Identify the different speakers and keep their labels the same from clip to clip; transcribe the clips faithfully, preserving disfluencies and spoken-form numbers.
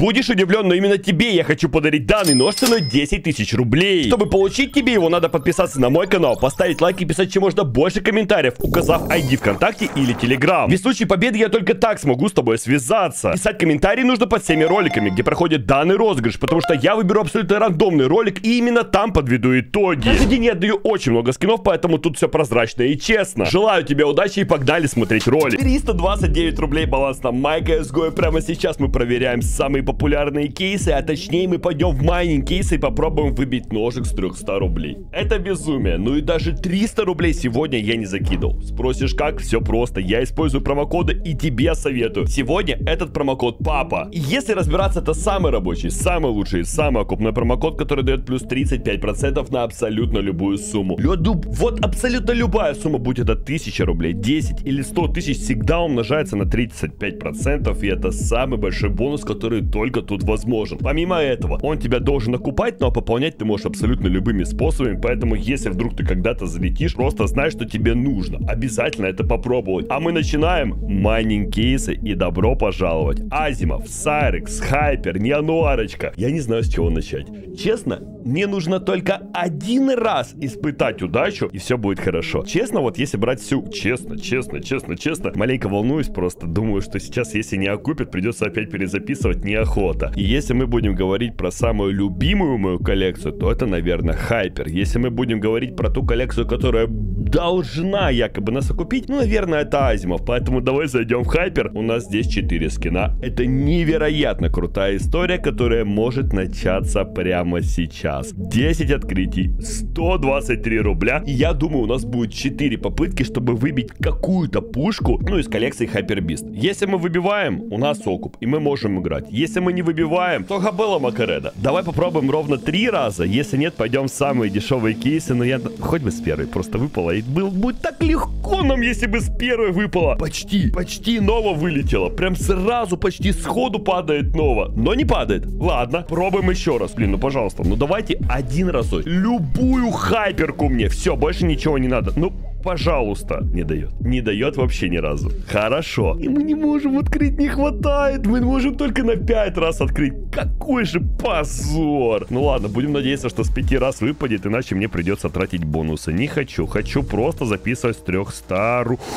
Speaker 1: Будешь удивлен, но именно тебе я хочу подарить данный нож ценой десять тысяч рублей. Чтобы получить тебе его, надо подписаться на мой канал, поставить лайк и писать чем можно больше комментариев, указав ай ди ВКонтакте или Телеграм. Ведь в случае победы я только так смогу с тобой связаться. Писать комментарии нужно под всеми роликами, где проходит данный розыгрыш, потому что я выберу абсолютно рандомный ролик и именно там подведу итоги. Каждый день я отдаю очень много скинов, поэтому тут все прозрачно и честно. Желаю тебе удачи и погнали смотреть ролик. триста двадцать девять рублей баланс на MyCSGO, и прямо сейчас мы проверяем самые популярные кейсы, а точнее мы пойдем в майнинг кейсы и попробуем выбить ножик с трёхсот рублей. Это безумие, ну и даже триста рублей сегодня я не закидывал. Спросишь как? Все просто, я использую промокоды и тебе советую. Сегодня этот промокод папа. И если разбираться, это самый рабочий, самый лучший, самый окупной промокод, который дает плюс тридцать пять процентов на абсолютно любую сумму. Лёду, вот абсолютно любая сумма, будь это тысяча рублей, десять или сто тысяч, всегда умножается на тридцать пять процентов, и это самый большой бонус, который только тут возможен. Помимо этого, он тебя должен окупать, но пополнять ты можешь абсолютно любыми способами, поэтому если вдруг ты когда-то залетишь, просто знай, что тебе нужно. Обязательно это попробовать. А мы начинаем майнинг кейсы, и добро пожаловать. Азимов, Сайрекс, Хайпер, Неонуарочка. Я не знаю, с чего начать. Честно, мне нужно только один раз испытать удачу, и все будет хорошо. Честно, вот если брать всю... Честно, честно, честно, честно, маленько волнуюсь просто. Думаю, что сейчас, если не окупят, придется опять перезаписывать, неохота. И если мы будем говорить про самую любимую мою коллекцию, то это, наверное, Хайпер. Если мы будем говорить про ту коллекцию, которая должна якобы нас окупить, ну, наверное, это Азимов. Поэтому давай зайдем в Хайпер. У нас здесь четыре скина. Это невероятно крутая история, которая может начаться прямо сейчас. десять открытий, сто двадцать три рубля. И я думаю, у нас будет четыре попытки, чтобы выбить какую-то пушку, ну, из коллекции Hypebeast. Если мы выбиваем, у нас окуп, и мы можем играть. Если мы не выбиваем, то Габела Макареда. Давай попробуем ровно три раза. Если нет, пойдем в самые дешевые кейсы. Но я хоть бы с первой просто выпала. И был, будет так легко нам, если бы с первой выпало. Почти, почти Нова вылетела. Прям сразу, почти сходу падает Нова. Но не падает. Ладно, пробуем еще раз. Блин, ну пожалуйста, ну давайте один разок. Любую хайперку мне. Все, больше ничего не надо. Ну, пожалуйста. Не дает. Не дает вообще ни разу. Хорошо. И мы не можем открыть, не хватает. Мы можем только на пять раз открыть. Какой же позор. Ну ладно, будем надеяться, что с пяти раз выпадет, иначе мне придется тратить бонусы. Не хочу. Хочу просто записывать с трёхсот рублей.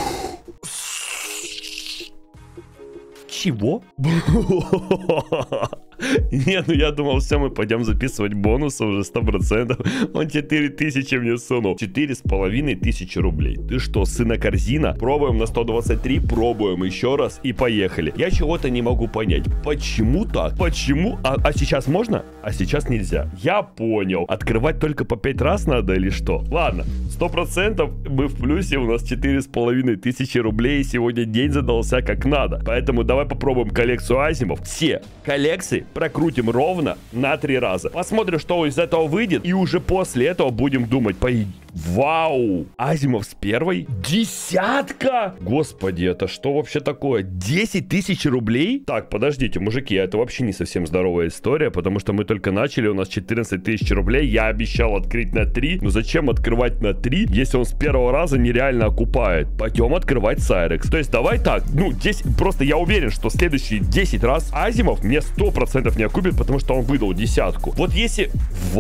Speaker 1: Чего? Не, ну я думал, все, мы пойдем записывать бонусы уже сто процентов. Он четыре тысячи мне сунул. четыре с половиной тысячи рублей. Ты что, сына корзина? Пробуем на сто двадцать три, пробуем еще раз и поехали. Я чего-то не могу понять. Почему так? Почему? А, а сейчас можно? А сейчас нельзя. Я понял. Открывать только по пять раз надо или что? Ладно, сто процентов мы в плюсе. У нас четыре с половиной тысячи рублей. И сегодня день задался как надо. Поэтому давай попробуем коллекцию Азимов. Все коллекции прокрутим ровно на три раза. Посмотрим, что из этого выйдет. И уже после этого будем думать. По... Вау! Азимов с первой. Десятка! Господи, это что вообще такое? десять тысяч рублей? Так, подождите, мужики, это вообще не совсем здоровая история, потому что мы только начали, у нас четырнадцать тысяч рублей. Я обещал открыть на три. Но зачем открывать на три, если он с первого раза нереально окупает? Пойдем открывать Сайрекс. То есть давай так, ну, здесь просто я уверен, что следующие десять раз Азимов мне сто процентов не окупит, потому что он выдал десятку. Вот если...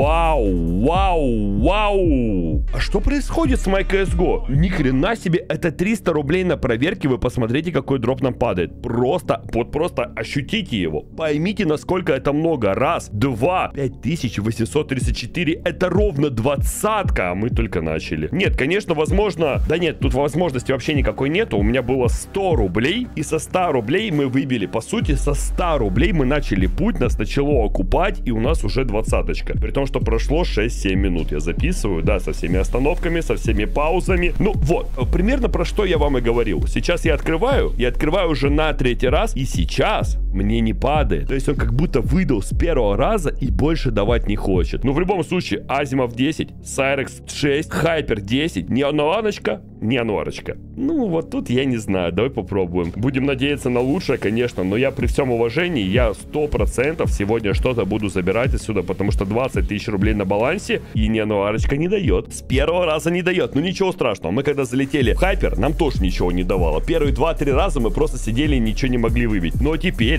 Speaker 1: Вау, вау, вау! А что происходит с MyCSGO? Ни хрена себе, это триста рублей на проверке, вы посмотрите, какой дроп нам падает. Просто, вот просто ощутите его. Поймите, насколько это много. Раз, два, пять тысяч восемьсот тридцать четыре, это ровно двадцатка, а мы только начали. Нет, конечно, возможно... Да нет, тут возможности вообще никакой нету. У меня было сто рублей, и со ста рублей мы выбили. По сути, со ста рублей мы начали путь, нас начало окупать, и у нас уже двадцаточка. При том, что прошло шесть-семь минут. Я записываю, да, со всеми остановками, со всеми паузами. Ну вот, примерно про что я вам и говорил. Сейчас я открываю, я открываю уже на третий раз, и сейчас мне не падает. То есть он как будто выдал с первого раза и больше давать не хочет. Ну в любом случае, Азимов десять, Сайрекс шесть, Хайпер десять, Неонуарочка, Неонуарочка. Ну вот тут я не знаю, давай попробуем. Будем надеяться на лучшее, конечно, но я при всем уважении, я сто процентов сегодня что-то буду забирать отсюда, потому что двадцать тысяч рублей на балансе, и Неонуарочка не дает. С первого раза не дает, ну ничего страшного. Мы когда залетели в Хайпер, нам тоже ничего не давало. Первые два-три раза мы просто сидели и ничего не могли выбить. Но теперь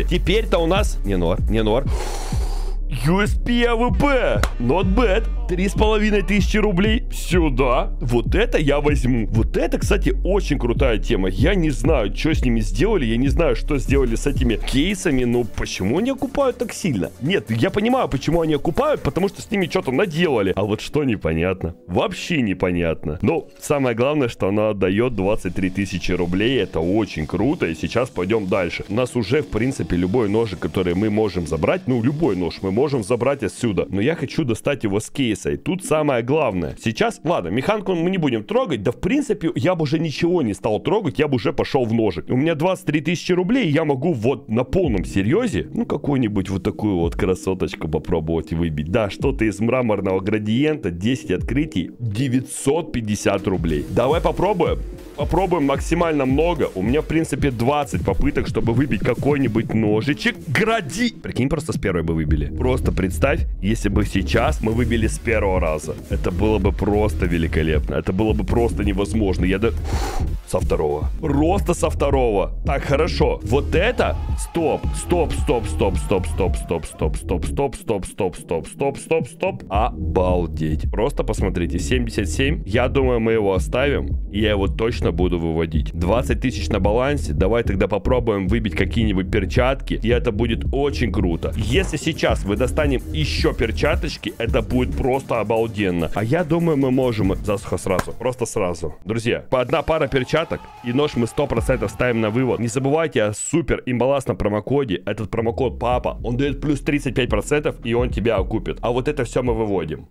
Speaker 1: теперь-то у нас... Не нор, не нор. ю эс пи эй ви пи. Not bad. Три с половиной тысячи рублей. Сюда. Вот это я возьму. Вот это, кстати, очень крутая тема. Я не знаю, что с ними сделали. Я не знаю, что сделали с этими кейсами. Но почему они окупают так сильно? Нет, я понимаю, почему они окупают. Потому что с ними что-то наделали. А вот что непонятно. Вообще непонятно. Но самое главное, что она отдает двадцать три тысячи рублей. Это очень круто. И сейчас пойдем дальше. У нас уже, в принципе, любой ножик, который мы можем забрать. Ну, любой нож мы можем можем забрать отсюда. Но я хочу достать его с кейса. И тут самое главное. Сейчас, ладно, механку мы не будем трогать. Да, в принципе, я бы уже ничего не стал трогать. Я бы уже пошел в ножик. У меня двадцать три тысячи рублей. И я могу вот на полном серьезе, ну, какую-нибудь вот такую вот красоточку попробовать выбить. Да, что-то из мраморного градиента. десять открытий. девятьсот пятьдесят рублей. Давай попробуем. Попробуем максимально много. У меня, в принципе, двадцать попыток, чтобы выбить какой-нибудь ножичек. Гради! Прикинь, просто с первой бы выбили. Просто представь, если бы сейчас мы выбили с первого раза. Это было бы просто великолепно. Это было бы просто невозможно. Я да... Со второго. Просто со второго. Так, хорошо. Вот это... Стоп. Стоп, стоп, стоп, стоп, стоп, стоп, стоп, стоп, стоп, стоп, стоп, стоп, стоп, стоп, стоп. Обалдеть. Просто посмотрите. семьдесят семь. Я думаю, мы его оставим. И я его точно буду выводить. двадцать тысяч на балансе. Давай тогда попробуем выбить какие-нибудь перчатки. И это будет очень круто. Если сейчас мы достанем еще перчаточки, это будет просто обалденно. А я думаю, мы можем... Засуха сразу. Просто сразу. Друзья, по одна пара перчаток и нож мы сто процентов ставим на вывод. Не забывайте о супер имбалансном промокоде. Этот промокод папа. Он дает плюс тридцать пять процентов и он тебя окупит. А вот это все мы выводим.